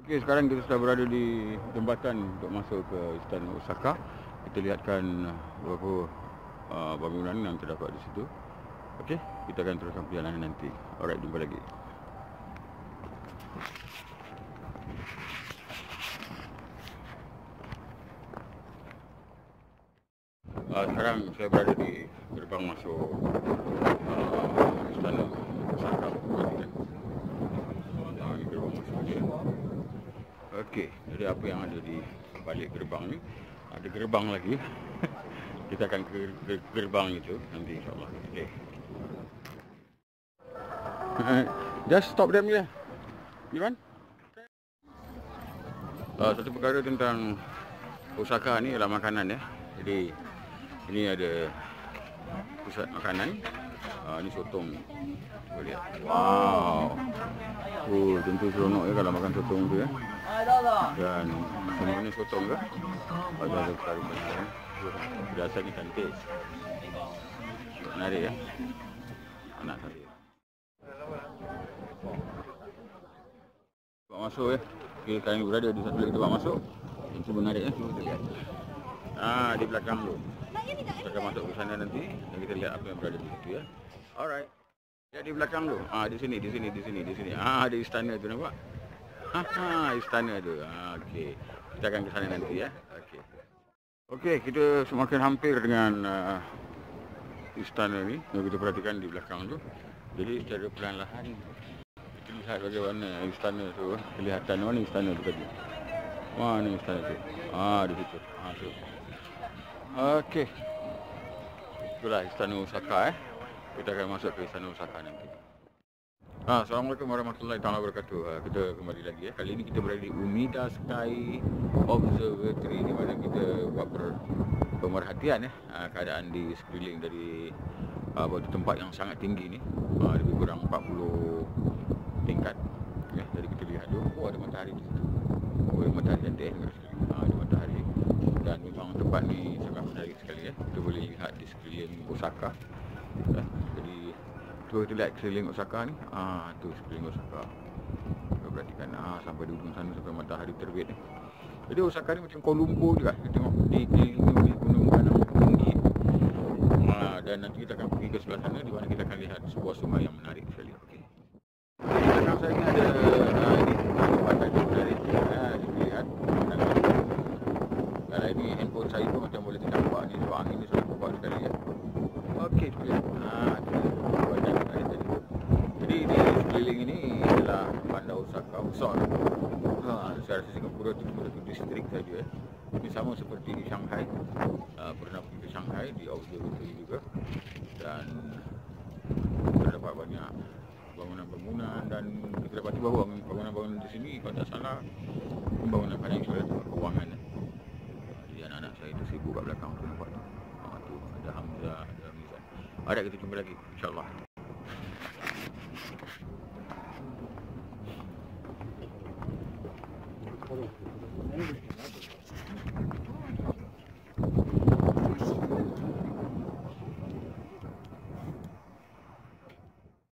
Okey, sekarang kita sudah berada di jambatan untuk masuk ke Istana Osaka. Kita lihatkan beberapa bangunan yang terdapat di situ. Okey, kita akan teruskan perjalanan nanti. Alright, jumpa lagi. Sekarang saya berada di gerbang masuk Istana Osaka. Ini gerbang masuk dia. Okey, jadi apa yang ada di balik gerbang ni? Ada gerbang lagi. Kita akan ke gerbang itu nanti insyaAllah. Okay. Just stop them je. Ivan? Satu perkara tentang Osaka ni ialah makanan ya. Jadi ini ada pusat makanan. Ini sotong. Cuba lihat. Wow. Tentu seronok ya kalau makan sotong tu ya. Dan semua ni sotong ke? Ada perkara-perkara. Rasanya cantik. Menarik ya. Anak saya. Buat masuk ya. Okay, kami berada di satu lagi tempat masuk. Yang menarik ya. Cuba kita lihat. Di belakang tu. Kita akan masuk ke sana nanti. Dan kita lihat apa yang berada di situ ya. Alright. Ya di belakang tu. Di sini. Ada istana tu nampak? Istana tu. Okey. Kita akan ke sana nanti ya. Okey, kita semakin hampir dengan istana ni. Yang kita perhatikan di belakang tu. Jadi secara perlahan-lahan kita lihat bagaimana istana tu. Kelihatan mana istana tu tadi. Mana istana tu? Di situ. Tu. Okey. Itulah Istana Osaka Kita akan masuk ke Istana Osaka nanti. Assalamualaikum warahmatullahi wabarakatuh. Kita kembali lagi ya. Kali ini kita berada di Umida Sky Observatory, di mana kita buat pemerhatian ya keadaan di sekeliling dari tempat yang sangat tinggi ni. Lebih kurang 40 tingkat ya. Jadi kita lihat dulu. Ada matahari di situ. Ada matahari cantik ada matahari. Dan memang tempat ni sangat menarik sekali ya. Kita boleh lihat di sekeliling Osaka ya. Jadi tu kita lihat sekeliling Osaka ni. Tu sekeliling Osaka. Kita perhatikan sampai di ujung sana sampai matahari terbit ni. Jadi Osaka ni macam Kuala Lumpur juga. Kita tengok dikelilingi oleh gunung-gunung yang tinggi. Dan nanti kita akan pergi ke sebelah sana di mana kita akan lihat sebuah sungai yang menarik sekali. Okey. Di belakang saya ni ada pantai yang menarik. Dilihat. Kalau ini handphone saya pun macam boleh nampak ni sebab angin ni sangat kuat sekali ya. Okey, lihat. Banyak menarik tadi. Jadi di sekeliling ini adalah bandar Osaka besar. Saya rasa Singapura itu cuma satu distrik saja. Ini sama seperti di Shanghai. Pernah pergi ke Shanghai di observatory juga. Dan terdapat banyak bangunan-bangunan dan kita dapati bahawa bangunan-bangunan di sini kalau tak salah pembangunan financial atau kewangan. Jadi anak-anak saya itu sibuk kat belakang tu nampak tu. Tu ada Hamzah, ada Mizan. Ada kita jumpa lagi insya-Allah.